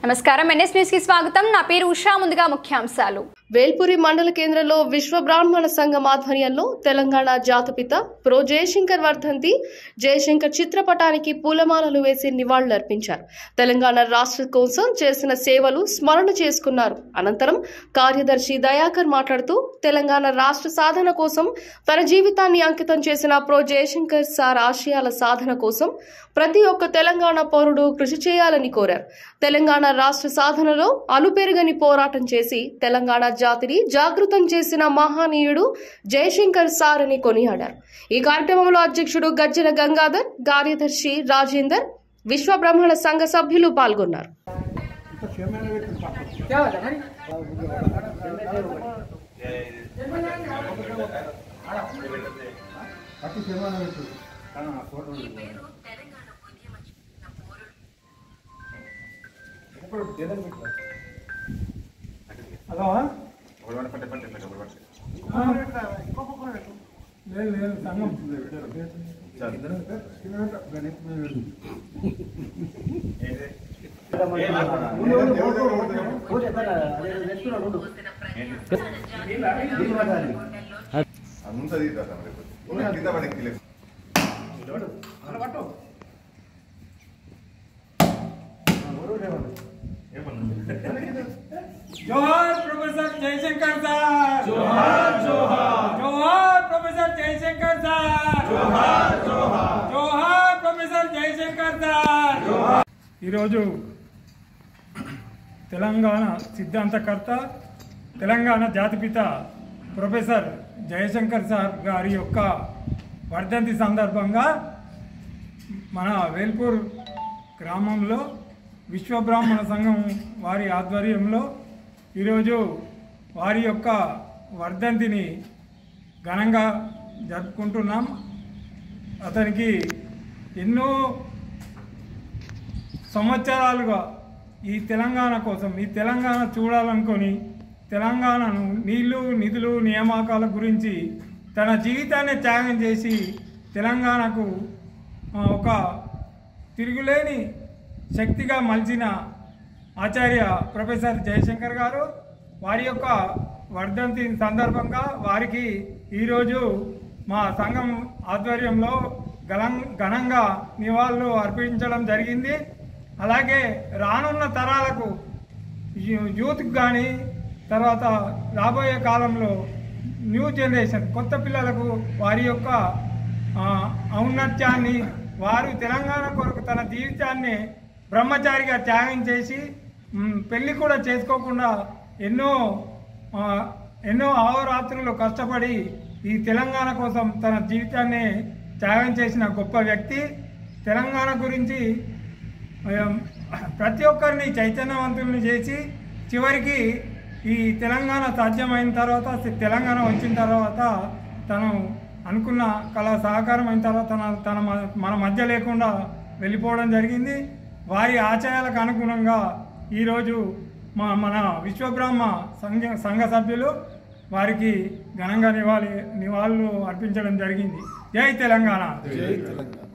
నమస్కారం NS news కి స్వాగతం నా పేరు ఉషా ముందుగా ముఖ్యాంశాలు వేల్పురి మండల కేంద్రంలో విశ్వ బ్రాహ్మణ సంఘం ఆధ్వర్యంలో తెలంగాణ జాతిపిత ప్రో జయశంకర్ వర్ధంతి జయశంకర్ చిత్రపటానికి పూలమాలలు వేసి నివాళులర్పించారు. తెలంగాణ రాష్ట్ర కోసం చేసిన సేవలు స్మరణ చేసుకున్నారు. అనంతరం కార్యదర్శి దయాకర్ మాట్లాడుతూ తెలంగాణ రాష్ట్ర సాధన కోసం తన జీవితాన్ని అంకితం చేసిన ప్రో జయశంకర్ సార్ ఆశయాల సాధన కోసం ప్రతి ఒక్క తెలంగాణ పౌరుడు కృషి చేయాలని కోరారు. తెలంగాణ రాష్ట్ర సాధనలో అలుపెరుగని పోరాటం చేసి తెలంగాణ జాతిని జాగృతం చేసిన మహానీయుడు జయశంకర్ సార్ అని కొనియాడారు. ఈ కార్యక్రమంలో అధ్యక్షుడు గజ్జల గంగాధర్, కార్యదర్శి రాజేందర్, విశ్వ బ్రాహ్మణ సంఘ సభ్యులు పాల్గొన్నారు. जोहार प्रोफेसर जयशंकर सार, जोहार जोहार, जोहार प्रोफेसर जयशंकर सार, जोहार जोहार, जोहार प्रोफेसर जयशंकर सार, जोहार. ఈరోజు తెలంగాణ సిద్ధాంతకర్త తెలంగాణ జాతిపిత ప్రొఫెసర్ జయశంకర్ సార్ గారి యొక్క వర్ధంతి సందర్భంగా మన వేల్పూర్ గ్రామంలో విశ్వ బ్రాహ్మణ సంఘం వారి ఆధ్వర్యంలో ఈరోజు వారి యొక్క వర్ధంతిని ఘనంగా జరుపుకుంటున్నాం. అతనికి ఎన్నో సంవత్సరాలుగా ఈ తెలంగాణ కోసం, ఈ తెలంగాణ చూడాలనుకొని తెలంగాణను నీళ్లు నిధులు నియామకాల గురించి తన జీవితాన్ని త్యాగం చేసి తెలంగాణకు ఒక తిరుగులేని శక్తిగా మలిచిన ఆచార్య ప్రొఫెసర్ జయశంకర్ గారు వారి యొక్క వర్ధంతి సందర్భంగా వారికి ఈరోజు మా సంఘం ఆధ్వర్యంలో ఘనంగా నివాళులు అర్పించడం జరిగింది. అలాగే రానున్న తరాలకు యూత్కి కానీ తర్వాత రాబోయే కాలంలో న్యూ జనరేషన్ కొత్త పిల్లలకు వారి యొక్క ఔన్నత్యాన్ని, వారు తెలంగాణ కొరకు తన జీవితాన్ని బ్రహ్మచారిగా త్యాగం చేసి పెళ్లి కూడా చేసుకోకుండా ఎన్నో అహోరాత్రులు కష్టపడి ఈ తెలంగాణ కోసం తన జీవితాన్ని త్యాగం చేసిన గొప్ప వ్యక్తి. తెలంగాణ గురించి ప్రతి ఒక్కరిని చైతన్యవంతుల్ని చేసి చివరికి ఈ తెలంగాణ సాధ్యమైన తర్వాత, తెలంగాణ వచ్చిన తర్వాత తను అనుకున్న కళ సహకారం అయిన తర్వాత మన మధ్య లేకుండా వెళ్ళిపోవడం జరిగింది. వారి ఆశయాలకు అనుగుణంగా ఈరోజు మన విశ్వబ్రహ్మ సంఘ సభ్యులు వారికి ఘనంగా నివాళులు అర్పించడం జరిగింది. జై తెలంగాణ.